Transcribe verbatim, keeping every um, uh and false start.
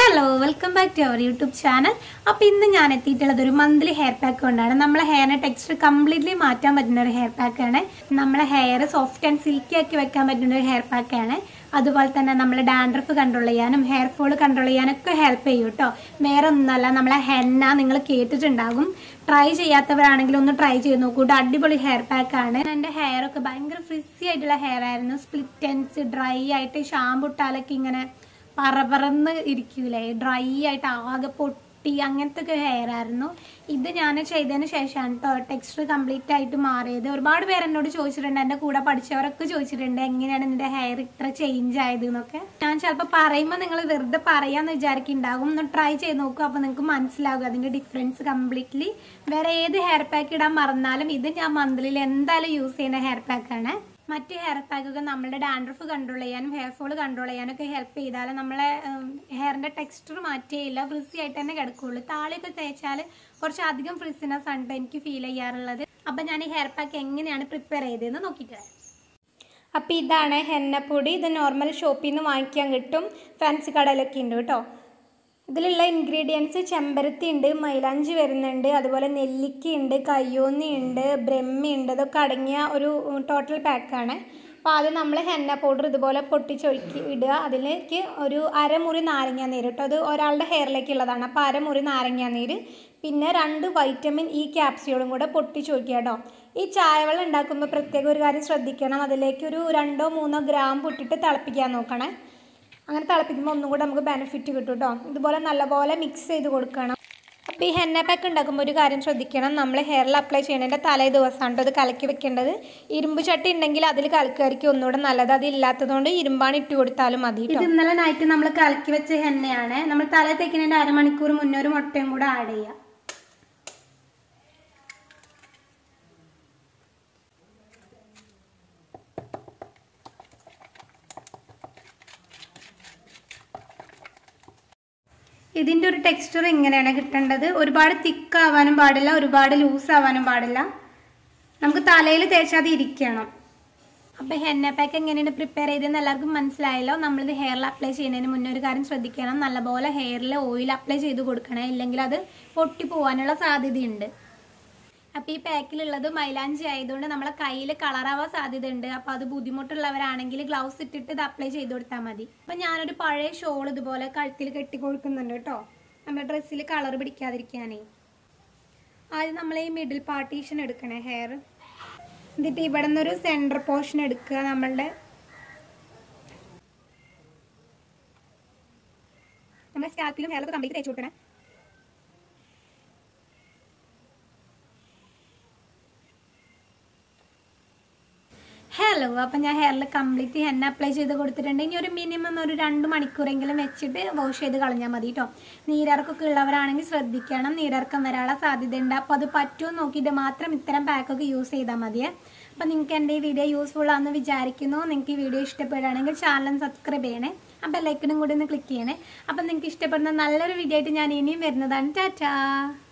Hello, welcome back to our YouTube channel. അപ്പോൾ ഇന്ന് ഞാൻ എത്തിയിട്ടുള്ളത് ഒരു മന്ത്ലി ഹെയർ പാക്ക് കൊണ്ടാണ്. നമ്മളെ ഹെയറിന്റെ ടെക്സ്ചർ കംപ്ലീറ്റ്ലി മാറ്റാൻ പറ്റുന്ന ഒരു ഹെയർ പാക്ക് ആണ്. നമ്മളെ ഹെയർ സോഫ്റ്റ് ആൻഡ് സിൽക്കി ആക്കി വെക്കാൻ പറ്റുന്ന ഒരു ഹെയർ പാക്ക് ആണ്. അതുപോലെ തന്നെ നമ്മളെ ഡാൻഡ്രഫ് കൺട്രോൾ ചെയ്യാനും ഹെയർ ഫോൾ കൺട്രോൾ ചെയ്യാനൊക്കെ ഹെൽപ്പ് ചെയ്യും കേട്ടോ. വേറെ ഒന്നല്ല, നമ്മളെ ഹെന്ന നിങ്ങൾ കേട്ടിട്ടുണ്ടാകും. ട്രൈ ചെയ്യാത്തവരാണെങ്കിൽ ഒന്ന് ട്രൈ ചെയ്ത് നോക്കൂ. അടിപൊളി ഹെയർ പാക്ക് ആണ്. എൻ്റെ ഹെയർ ഒക്കെ ഭയങ്കര ഫ്രിസി ആയിട്ടുള്ള ഹെയർ ആയിരുന്നു. സ്പ്ലിറ്റൻസ് ഡ്രൈ ആയിട്ട് ഷാമ്പു ഇട്ടാലൊക്കെ ഇങ്ങനെ പറപറന്ന് ഇരിക്കൂലേ, ഡ്രൈ ആയിട്ട് ആകെ പൊട്ടി അങ്ങനത്തെ ഒക്കെ ഹെയർ ആയിരുന്നു. ഇത് ഞാൻ ചെയ്തതിന് ശേഷമാണ് കേട്ടോ ടെക്സ്ചർ കംപ്ലീറ്റ് ആയിട്ട് മാറിയത്. ഒരുപാട് പേര് എന്നോട് ചോദിച്ചിട്ടുണ്ട്, എൻ്റെ കൂടെ പഠിച്ചവരൊക്കെ ചോദിച്ചിട്ടുണ്ട് എങ്ങനെയാണ് നിന്റെ ഹെയർ ഇത്ര ചേഞ്ച് ആയത് എന്നൊക്കെ. ഞാൻ ചിലപ്പോൾ പറയുമ്പോൾ നിങ്ങൾ വെറുതെ പറയാമെന്ന് വിചാരിക്കുന്നുണ്ടാകും. ഒന്ന് ട്രൈ ചെയ്ത് നോക്കും, അപ്പോൾ നിങ്ങൾക്ക് മനസ്സിലാകും അതിൻ്റെ ഡിഫറൻസ് കംപ്ലീറ്റ്ലി. വേറെ ഏത് ഹെയർ പാക്ക് ഇടാൻ മറന്നാലും ഇത് ഞാൻ മന്ത്ലിയിൽ എന്തായാലും യൂസ് ചെയ്യുന്ന ഹെയർ പാക്കാണ്. മറ്റ് ഹെയർ പാക്കൊക്കെ നമ്മുടെ ഡാൻഡ്രഫ് കൺട്രോൾ ചെയ്യാനും ഹെയർ ഫോൾ കൺട്രോൾ ചെയ്യാനൊക്കെ ഹെൽപ്പ് ചെയ്താൽ നമ്മളെ ഹെയറിൻ്റെ ടെക്സ്ചർ മാറ്റിയില്ല, ഫ്രിസി ആയിട്ട് തന്നെ കിടക്കുകയുള്ളൂ. താളിയൊക്കെ തേച്ചാൽ കുറച്ച് അധികം ഫ്രിസിനെസ് ആണ് എനിക്ക് ഫീൽ ചെയ്യാറുള്ളത്. അപ്പം ഞാൻ ഈ ഹെയർ പാക്ക് എങ്ങനെയാണ് പ്രിപ്പയർ ചെയ്തതെന്ന് നോക്കിയിട്ട് വരാം. അപ്പോൾ ഇതാണ് ഹെന്നപ്പൊടി. ഇത് നോർമൽ ഷോപ്പിൽ നിന്ന് വാങ്ങിക്കാൻ കിട്ടും, ഫാൻസി കടയിലൊക്കെ ഉണ്ട് കേട്ടോ. ഇതിലുള്ള ഇൻഗ്രീഡിയൻസ് ചെമ്പരത്തി ഉണ്ട്, മൈലാഞ്ചി വരുന്നുണ്ട്, അതുപോലെ നെല്ലിക്ക ഉണ്ട്, കയ്യോന്നി ഉണ്ട്, ബ്രഹ്മി ഉണ്ട്. ഇതൊക്കെ അടങ്ങിയ ഒരു ടോട്ടൽ പാക്കാണ്. അപ്പോൾ ആദ്യം നമ്മൾ ഹെന്ന പൗഡർ ഇതുപോലെ പൊട്ടിച്ചൊഴുക്കി ഇടുക. അതിലേക്ക് ഒരു അരമുറി നാരങ്ങ നീര് കേട്ടോ, അത് ഒരാളുടെ ഹെയറിലേക്കുള്ളതാണ്. അപ്പോൾ അരമുറി നാരങ്ങ നീര്, പിന്നെ രണ്ട് വൈറ്റമിൻ ഇ ക്യാപ്സ്യൂളും കൂടെ പൊട്ടിച്ചൊഴിക്കുക കേട്ടോ. ഈ ചായവെള്ളം ഉണ്ടാക്കുമ്പോൾ പ്രത്യേകം ഒരു കാര്യം ശ്രദ്ധിക്കണം, അതിലേക്ക് ഒരു രണ്ടോ മൂന്നോ ഗ്രാം പൊട്ടിട്ട് തിളപ്പിക്കാൻ നോക്കണേ. അങ്ങനെ തിളപ്പിക്കുമ്പോൾ ഒന്നും കൂടെ നമുക്ക് ബെനിഫിറ്റ് കിട്ടും കേട്ടോ. ഇതുപോലെ നല്ലപോലെ മിക്സ് ചെയ്ത് കൊടുക്കണം. അപ്പോൾ ഈ ഹെന്ന പാക്ക് ഉണ്ടാക്കുമ്പോൾ ഒരു കാര്യം ശ്രദ്ധിക്കണം, നമ്മൾ ഹെയറിൽ അപ്ലൈ ചെയ്യണതിൻ്റെ തലേ ദിവസമാണ് കേട്ടോ ഇത് കലക്കി വെക്കേണ്ടത്. ഇരുമ്പ് ചട്ടി ഉണ്ടെങ്കിൽ അതിൽ കലക്കുമായിരിക്കും ഒന്നുകൂടെ നല്ലത്. അതില്ലാത്തതുകൊണ്ട് ഇരുമ്പാണ് ഇട്ട് കൊടുത്താലും മതി. ഇത് ഇന്നലെ നൈറ്റ് നമ്മൾ കലക്കി വെച്ച ഹെന്നയാണ്. നമ്മൾ തല തേക്കുന്നതിൻ്റെ അരമണിക്കൂർ മുന്നേ ഒരു മുട്ടയും കൂടെ ആഡ് ചെയ്യുക. ഇതിൻ്റെ ഒരു ടെക്സ്ചർ ഇങ്ങനെയാണ് കിട്ടേണ്ടത്. ഒരുപാട് തിക്ക് ആവാനും പാടില്ല, ഒരുപാട് ലൂസ് ആവാനും പാടില്ല. നമുക്ക് തലയിൽ തേച്ചാൽ അത് ഇരിക്കണം. അപ്പോൾ ഹെന്ന പാക്ക് എങ്ങനെയാണ് പ്രിപ്പയർ ചെയ്തതെന്ന് എല്ലാവർക്കും മനസ്സിലായല്ലോ. നമ്മളിത് ഹെയറിൽ അപ്ലൈ ചെയ്യുന്നതിന് മുന്നേ ഒരു കാര്യം ശ്രദ്ധിക്കണം, നല്ലപോലെ ഹെയറിൽ ഓയിൽ അപ്ലൈ ചെയ്ത് കൊടുക്കണേ, ഇല്ലെങ്കിൽ അത് പൊട്ടി പോകാനുള്ള സാധ്യതയുണ്ട്. അപ്പോൾ ഈ പാക്കിലുള്ളത് മൈലാഞ്ചി ആയതുകൊണ്ട് നമ്മളെ കയ്യിൽ കളറാവാൻ സാധ്യതയുണ്ട്. അപ്പോൾ അത് ബുദ്ധിമുട്ടുള്ളവരാണെങ്കിൽ ഗ്ലൗസ് ഇട്ടിട്ട് ഇത് അപ്ലൈ ചെയ്ത് കൊടുത്താൽ മതി. അപ്പം ഞാനൊരു പഴയ ഷോൾ ഇതുപോലെ കഴുത്തിൽ കെട്ടി കൊടുക്കുന്നുണ്ട് കേട്ടോ, നമ്മുടെ ഡ്രസ്സിൽ കളർ പിടിക്കാതിരിക്കാനേ. ആദ്യം നമ്മൾ ഈ മിഡിൽ പാർട്ടീഷൻ എടുക്കണേ ഹെയർ, എന്നിട്ട് ഇവിടെ നിന്നൊരു സെൻറ്റർ പോർഷൻ എടുക്കുക. നമ്മളുടെ നമ്മുടെ സ്കാൽപ്പിലും ഹെയറൊക്കെ കംപ്ലീറ്റ് തേച്ച് കൊടുക്കണേ. ഹലോ, അപ്പം ഞാൻ ഹെയറിൽ കംപ്ലീറ്റ് ഹെന്ന അപ്ലൈ ചെയ്ത് കൊടുത്തിട്ടുണ്ട്. ഇനി ഒരു മിനിമം ഒരു രണ്ട് മണിക്കൂറെങ്കിലും വെച്ചിട്ട് വാഷ് ചെയ്ത് കളഞ്ഞാൽ മതി കേട്ടോ. നീരിറക്കൊക്കെ ഉള്ളവരാണെങ്കിൽ ശ്രദ്ധിക്കണം, നീരിറക്കം വരാനുള്ള സാധ്യതയുണ്ട്. അപ്പോൾ അത് പറ്റുമോ നോക്കിയിട്ട് മാത്രം ഇത്തരം പാക്കൊക്കെ യൂസ് ചെയ്താൽ മതിയേ. അപ്പോൾ നിങ്ങൾക്ക് എൻ്റെ ഈ വീഡിയോ യൂസ്ഫുൾ ആണെന്ന് വിചാരിക്കുന്നു. നിങ്ങൾക്ക് ഈ വീഡിയോ ഇഷ്ടപ്പെടുകയാണെങ്കിൽ ചാനൽ സബ്സ്ക്രൈബ് ചെയ്യണേ, ആ ബെല്ലൈക്കണും കൂടി ഒന്ന് ക്ലിക്ക് ചെയ്യണേ. അപ്പം നിങ്ങൾക്ക് ഇഷ്ടപ്പെടുന്ന നല്ലൊരു വീഡിയോ ആയിട്ട് ഞാൻ ഇനിയും വരുന്നതാണ്. ടാറ്റാ.